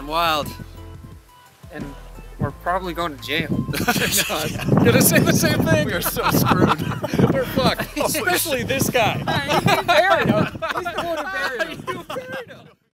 I'm wild. And we're probably going to jail. Gonna say the same thing. We are so screwed. We're fucked. Especially this guy. Fair enough.